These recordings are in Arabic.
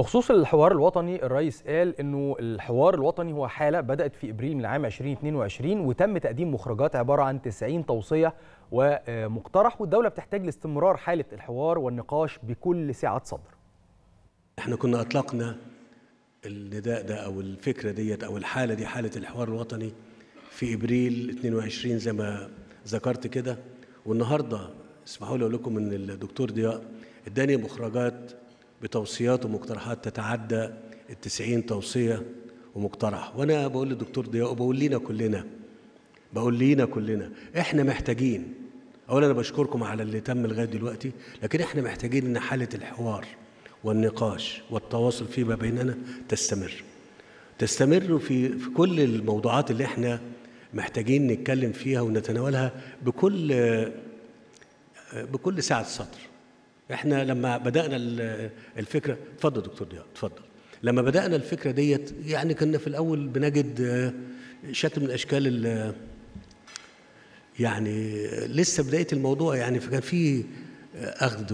بخصوص الحوار الوطني، الرئيس قال انه الحوار الوطني هو حاله بدات في ابريل من عام 2022 وتم تقديم مخرجات عباره عن 90 توصيه ومقترح، والدوله بتحتاج لاستمرار حاله الحوار والنقاش بكل سعه صدر. احنا كنا اطلقنا النداء ده او الفكره ديت او الحاله دي، حاله الحوار الوطني، في ابريل 22 زي ما ذكرت كده. والنهارده اسمحوا لي اقول لكم ان الدكتور ضياء اداني مخرجات بتوصيات ومقترحات تتعدى ال90 توصيه ومقترح. وانا بقول للدكتور ضياء وبقول لينا كلنا احنا محتاجين، اولا انا بشكركم على اللي تم لغايه دلوقتي، لكن احنا محتاجين ان حاله الحوار والنقاش والتواصل فيما بيننا تستمر في كل الموضوعات اللي احنا محتاجين نتكلم فيها ونتناولها بكل سعة صدر. احنا لما بدأنا الفكرة، اتفضل دكتور ضياء اتفضل. لما بدأنا الفكرة ديت يعني كنا في الأول بنجد شكل من أشكال يعني لسه بداية الموضوع، يعني فكان في أخذ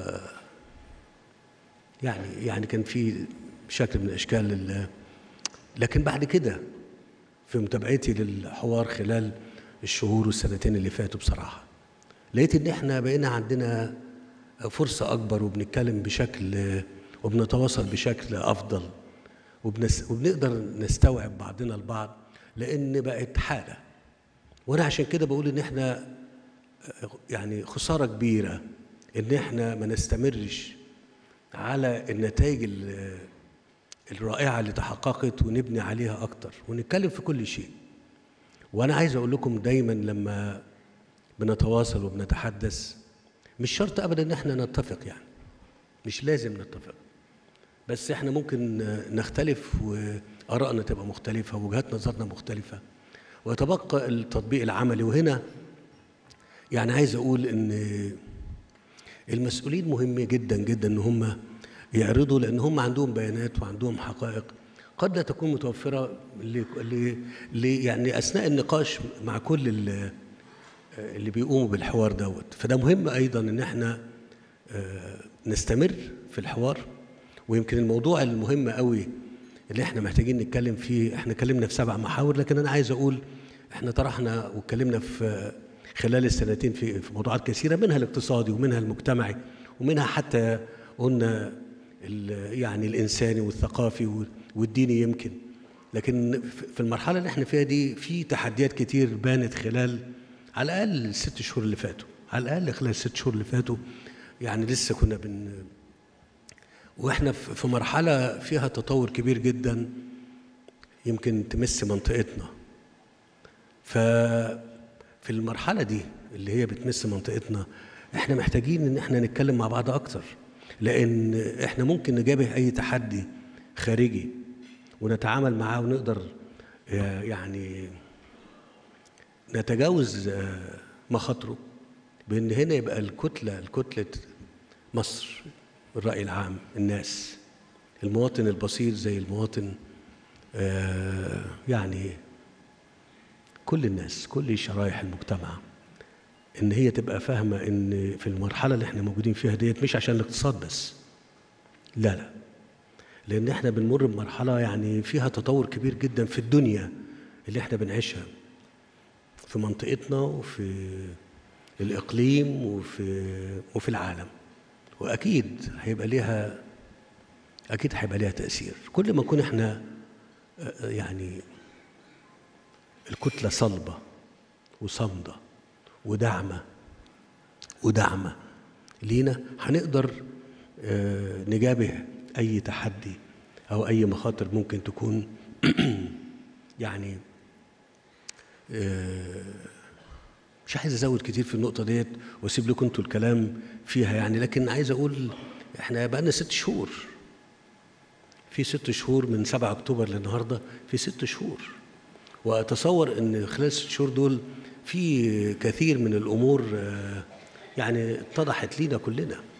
يعني كان في شكل من أشكال لكن بعد كده في متابعتي للحوار خلال الشهور والسنتين اللي فاتوا بصراحة لقيت إن إحنا بقينا عندنا فرصة أكبر وبنتكلم بشكل وبنتواصل بشكل أفضل وبنقدر نستوعب بعضنا البعض، لأن بقت حالة. وأنا عشان كده بقول إن إحنا يعني خسارة كبيرة إن إحنا ما نستمرش على النتائج الرائعة اللي تحققت ونبني عليها أكتر ونتكلم في كل شيء. وأنا عايز أقول لكم دايما لما بنتواصل وبنتحدث مش شرط أبدا إن احنا نتفق، يعني مش لازم نتفق، بس احنا ممكن نختلف وآرائنا تبقى مختلفة ووجهات نظرنا مختلفة ويتبقى التطبيق العملي. وهنا يعني عايز أقول إن المسؤولين مهم جدا جدا إن هم يعرضوا، لأن هم عندهم بيانات وعندهم حقائق قد لا تكون متوفرة يعني أثناء النقاش مع كل اللي بيقوموا بالحوار دوت. فده مهم أيضا إن احنا نستمر في الحوار. ويمكن الموضوع المهم قوي اللي احنا محتاجين نتكلم فيه، احنا اتكلمنا في 7 محاور، لكن أنا عايز أقول احنا طرحنا واتكلمنا في خلال السنتين في موضوعات كثيرة، منها الاقتصادي ومنها المجتمعي ومنها حتى قلنا يعني الإنساني والثقافي والديني يمكن. لكن في المرحلة اللي احنا فيها دي في تحديات كتير بانت خلال على الأقل ال6 شهور اللي فاتوا، على الأقل خلال ال6 شهور اللي فاتوا. يعني لسه كنا واحنا في مرحلة فيها تطور كبير جدا يمكن تمس منطقتنا. ففي المرحلة دي اللي هي بتمس منطقتنا احنا محتاجين ان احنا نتكلم مع بعض اكتر، لان احنا ممكن نجابه اي تحدي خارجي ونتعامل معاه ونقدر يعني نتجاوز مخاطره، بان هنا يبقى الكتلة مصر، الرأي العام، الناس، المواطن البسيط زي المواطن يعني كل الناس، كل شرائح المجتمع، ان هي تبقى فاهمة ان في المرحلة اللي احنا موجودين فيها ديت مش عشان الاقتصاد بس، لا، لان احنا بنمر بمرحلة يعني فيها تطور كبير جدا في الدنيا اللي احنا بنعيشها، في منطقتنا وفي الإقليم وفي العالم. وأكيد هيبقى ليها تأثير. كل ما نكون احنا يعني الكتلة صلبة وصامدة وداعمة لينا، هنقدر نجابه أي تحدي أو أي مخاطر ممكن تكون يعني مش عايز أزود كتير في النقطة ديت وأسيب لكم أنتوا الكلام فيها يعني، لكن عايز أقول إحنا بقالنا 6 شهور، في 6 شهور من 7 أكتوبر للنهاردة، في 6 شهور. وأتصور إن خلال 6 شهور دول في كثير من الأمور يعني اتضحت لينا كلنا.